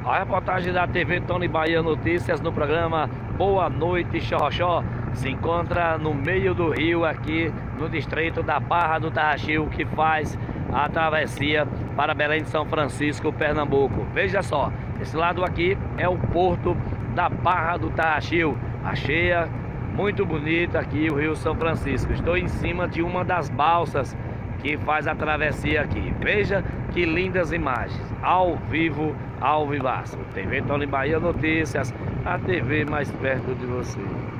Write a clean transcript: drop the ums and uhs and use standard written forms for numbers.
A reportagem da TV Tony Bahia Notícias no programa Boa Noite Xorroxó se encontra no meio do rio, aqui no distrito da Barra do Tarraxil, que faz a travessia para Belém de São Francisco, Pernambuco. Veja só, esse lado aqui é o porto da Barra do Tarraxil, a cheia, muito bonita aqui o Rio São Francisco. Estou em cima de uma das balsas que faz a travessia aqui. Veja que lindas imagens, ao vivo, ao vivaço. TV Tony Bahia Notícias, a TV mais perto de você.